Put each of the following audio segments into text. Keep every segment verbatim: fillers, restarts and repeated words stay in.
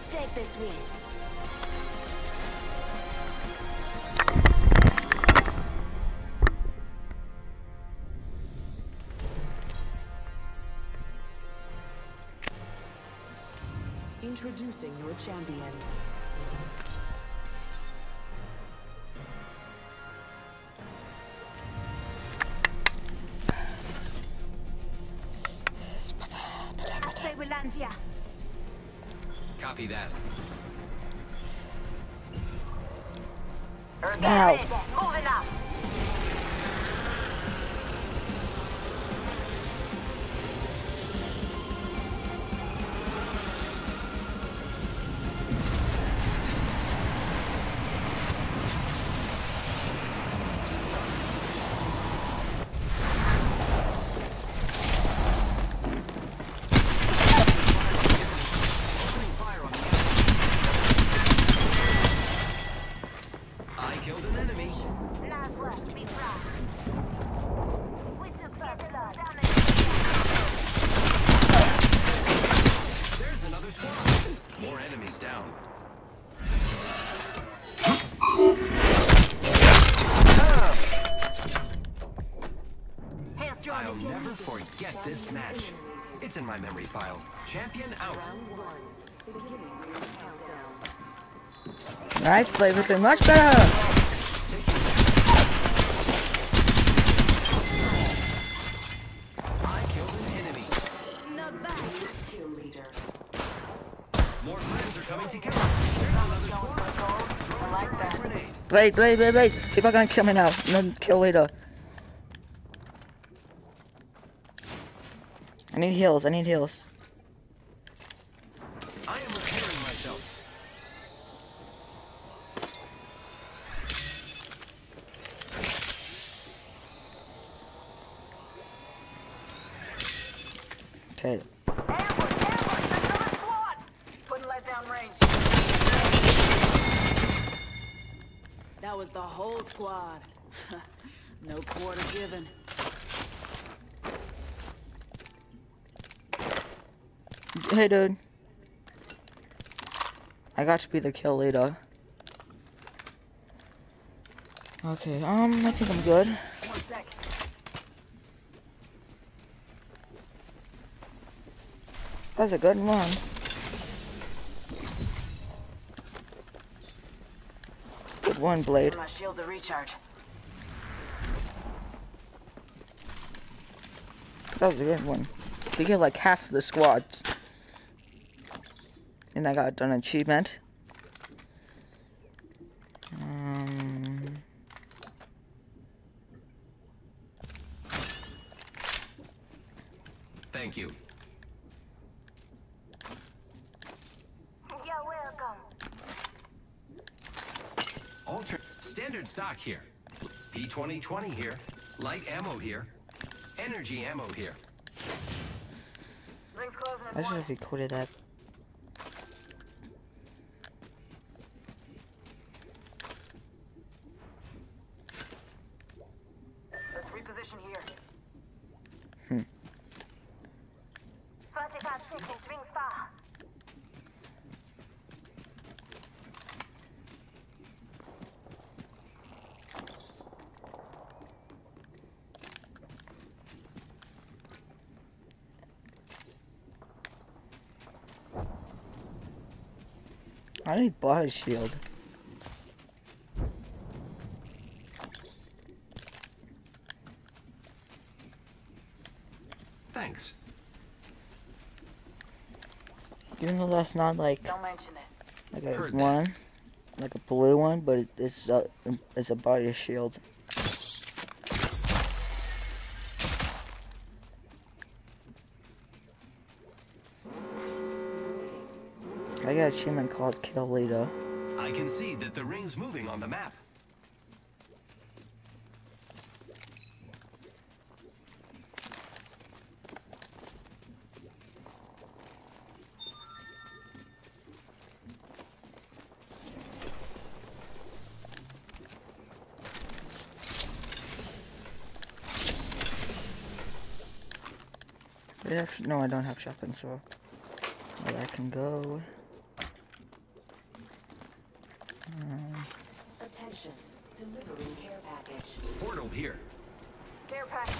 take this win. Introducing your champion. Copy that. Now. Moving up. I'll never forget this match. It's in my memory file. Champion out. Nice play with him, much better. I killed an enemy. Not bad. Kill leader. More friends are coming to kill us. There's another squad. Throw a thermite grenade. Blade, Blade, Blade, Blade. People are gonna kill me now. No kill later. I need heals, I need heals. I am repairing myself. Okay. Ambush, ambush, another squad. Couldn't let down range. That was the whole squad. No quarter given. Hey, dude. I got to be the kill leader. Okay, um, I think I'm good. One sec. That's a good one. Good one, Blade. My shields are recharge. That was a good one. We get like half of the squads. And I got done an achievement. Um, Thank you. You're welcome. Ultra standard stock here. P twenty twenty here. Light ammo here. Energy ammo here. Rings closing I at should one. have recorded that. Let's reposition here. Hmm. forty-five seconds, rings far. I need body shield. Thanks. Even though that's not like Don't mention it. like a Heard one, that. like a blue one, but it, it's a it's a body shield. I got an achievement called Kill Leader. I can see that the ring's moving on the map. I have, no, I don't have shotgun, so where I can go. Attention, delivering care package. Portal here. Care package.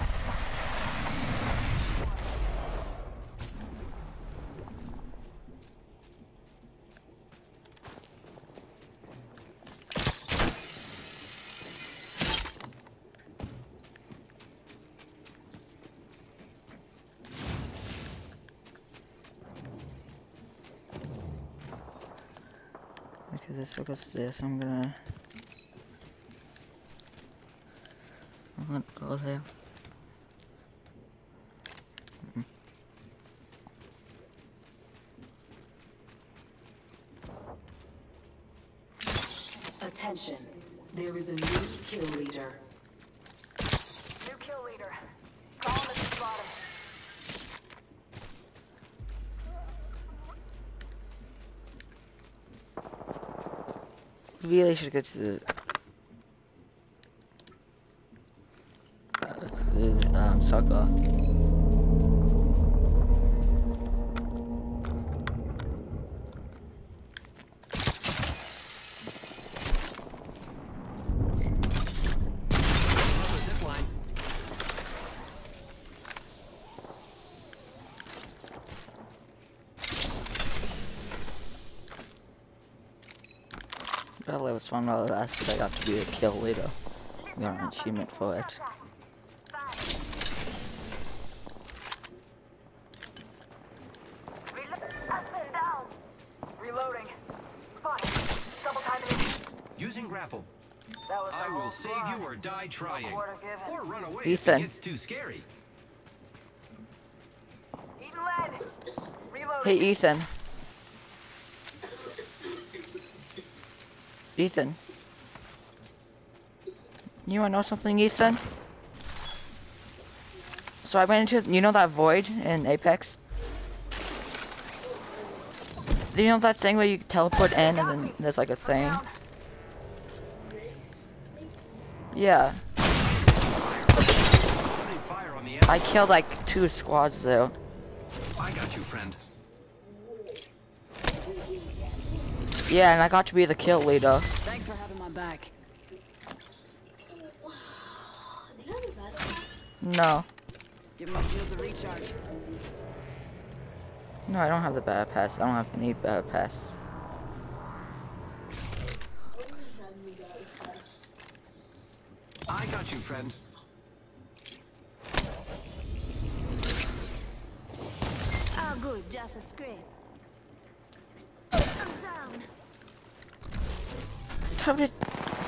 Okay, this looks this. I'm gonna. I'm gonna go there. Mm. Attention, there is a new kill leader. New kill leader. Call him at the bottom. Really should get to the. Uh, to the um, soccer. Well, it was fun while it lasted. I got to be a kill leader. Got an achievement for it. Up and down. Reloading. Spotted. Double timing it. Using grapple. That was I the will whole save squad. you or die trying. quarter given. Or run away Ethan. if it gets too scary. Eating lead. Reloading. Hey, Ethan. Ethan. You wanna know something, Ethan? So I went into, you know that void in Apex? Do you know that thing where you teleport in and then there's like a thing? Yeah. Opening fire on the enemy. I killed like two squads though. I got you, friend. Yeah, and I got to be the kill leader. Thanks for having my back. No. Give my shields a recharge. No, I don't have the bad pass. I don't have any bad pass. I got you, friend. Oh, good. Just a scrape. I'm down. Time to...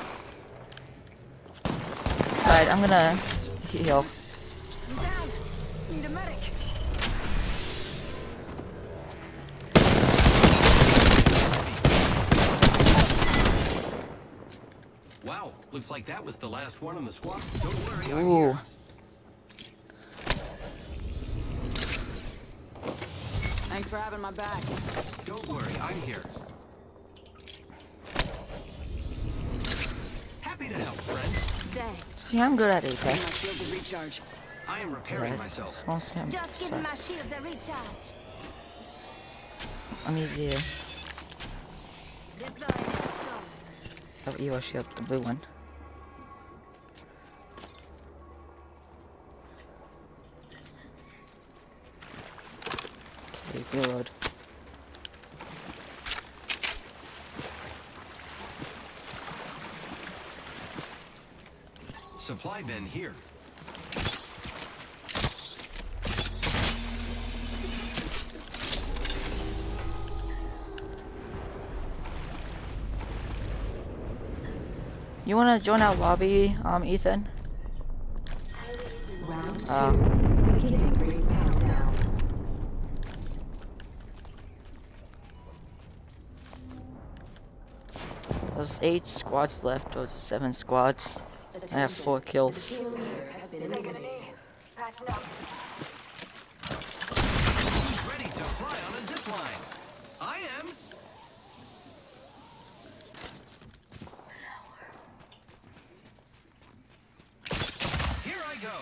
Alright, I'm gonna heal. I'm down. Need a medic. Wow, looks like that was the last one in the squad. Don't worry, I'm Ooh. here. Thanks for having my back. Don't worry, I'm here. Happy to help, friend. Thanks. See, I'm good at Give my Apex. shields a recharge. I am repairing Right. myself. Small stem. Just giving my shields a recharge. I'm easier. Deploying. Oh, Evo shield, the blue one. Okay, reload. Supply bin here. You wanna join our lobby, um, Ethan? Round two. Uh, Beginning ring countdown. there's eight squads left, or seven squads. I have four kills. Kill leader has been eliminated. Patching up. Who's ready to fly on a zip line? I am. Here I go.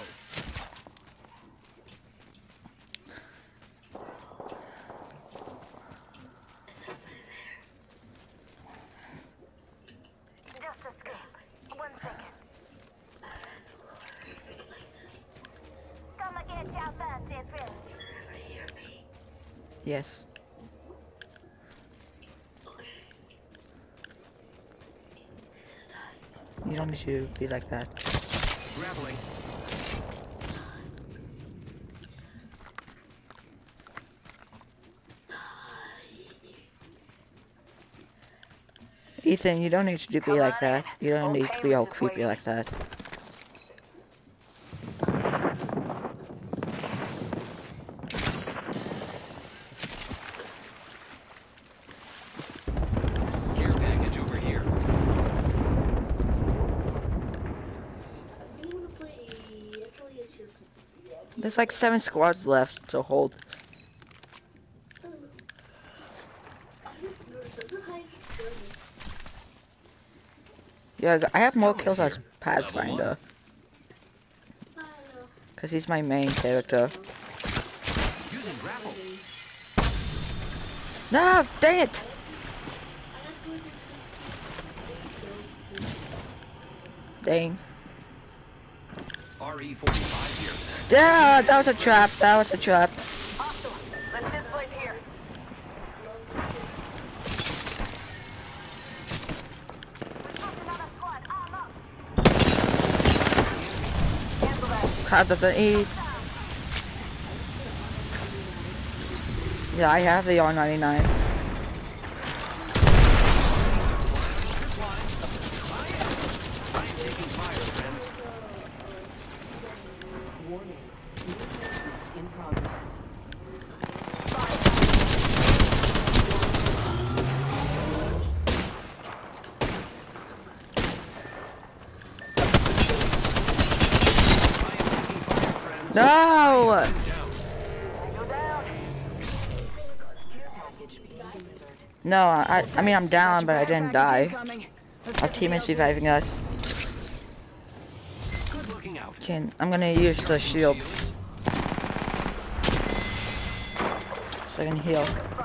Yes. You don't need to be like that. Grappling. Ethan, you don't need to be like that. You don't need to be all creepy like that. Care package over here. There's like seven squads left to hold. Yeah, I have more kills as Pathfinder. Cause he's my main character. Using grapple. No, dang it! Dang. R E forty-five here. Yeah, that was a trap. That was a trap. Hostile. Let's displace here. We took another squad. Arm up. Cancel that. Crab doesn't eat. Yeah, I have the R ninety-nine. In progress. No! No, I, I mean I'm down, but I didn't die. Our team is reviving us. Good looking out. Can I'm gonna use the shield so I can heal.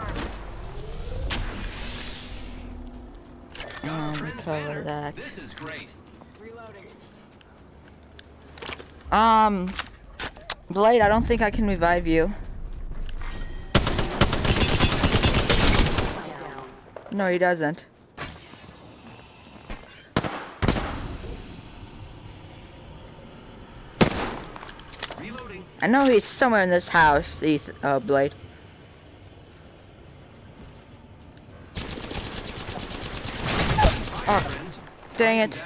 Um, recover that. This is great. Reloading. Um, Blade, I don't think I can revive you. No, he doesn't. Reloading. I know he's somewhere in this house, Eth uh, Blade. Oh, dang it.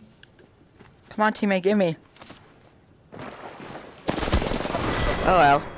Come on, teammate, give me. Oh well.